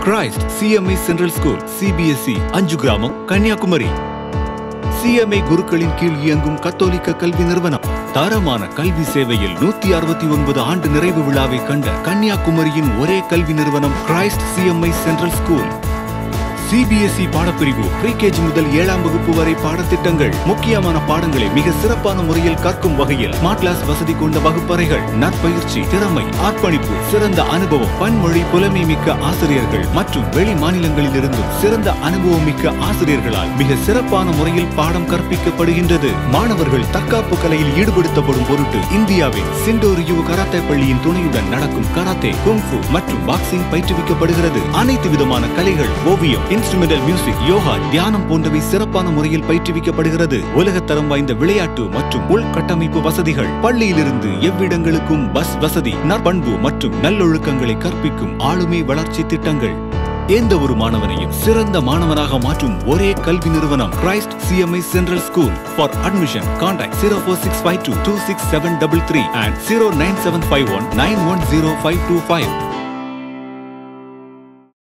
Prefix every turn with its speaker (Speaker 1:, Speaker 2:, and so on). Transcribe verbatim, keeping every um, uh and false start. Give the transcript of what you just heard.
Speaker 1: Christ C M I Central School C B S E Anjugramam Kanyakumari. C M I குருக்களின் கீழ் இயங்கும் கத்தோலிக்க கல்வி நிறுவனம். தரமான கல்வி சேவையில் நூத்தி அறுபத்தி ஒன்பது ஆண்டு நிறைவு விழாவை கண்ட கன்னியாகுமரியின் ஒரே கல்வி நிறுவனம் Christ C M I Central School. C B S E பாடப்பிரிவு ப்ரீ கேஜி முதல் ஏழாம் வகுப்பு வரை பாடத்திட்டங்கள், முக்கியமான பாடங்களை மிக சிறப்பான முறையில் கற்கும் வகையில் ஸ்மார்ட் கிளாஸ் வசதி கொண்ட வகுப்பறைகள், நற்பயிற்சி, திறமை, அர்ப்பணிப்பு, சிறந்த அனுபவம், பன்மொழி புலமை மிக்க ஆசிரியர்கள் மற்றும் வெளி மாநிலங்களில் இருந்தும் சிறந்த அனுபவம் மிக்க ஆசிரியர்களால் மிக சிறப்பான முறையில் பாடம் கற்பிக்கப்படுகின்றது. மாணவர்கள் தற்காப்பு கலையில் ஈடுபடுத்தப்படும் பொருட்டு இந்தியாவின் சிண்டோரியோ கராத்தே பள்ளியின் துணையுடன் நடக்கும் கராத்தே, குங்ஃபு மற்றும் பாக்ஸிங் பயிற்றுவிக்கப்படுகிறது. அனைத்து விதமான கலைகள், ஓவியம், இன்ஸ்ட்ருமெண்டல் மியூசிக், யோகா, தியானம் போன்றவை சிறப்பான முறையில் பயிற்றுவிக்கப்படுகிறது. உலகத்தரம் வாய்ந்த விளையாட்டு மற்றும் உள்கட்டமைப்பு வசதிகள், பள்ளியிலிருந்து எவ்விடங்களுக்கும் பஸ் வசதி, நற்பண்பு மற்றும் நல்லொழுக்கங்களை கற்பிக்கும் ஆளுமை வளர்ச்சி திட்டங்கள். எந்த ஒரு மாணவனையும் சிறந்த மாணவனாக மாற்றும் ஒரே கல்வி நிறுவனம் Christ C M I Central School. For admission, contact zero four six five two two six seven three three and zero nine seven five one nine one zero five two five.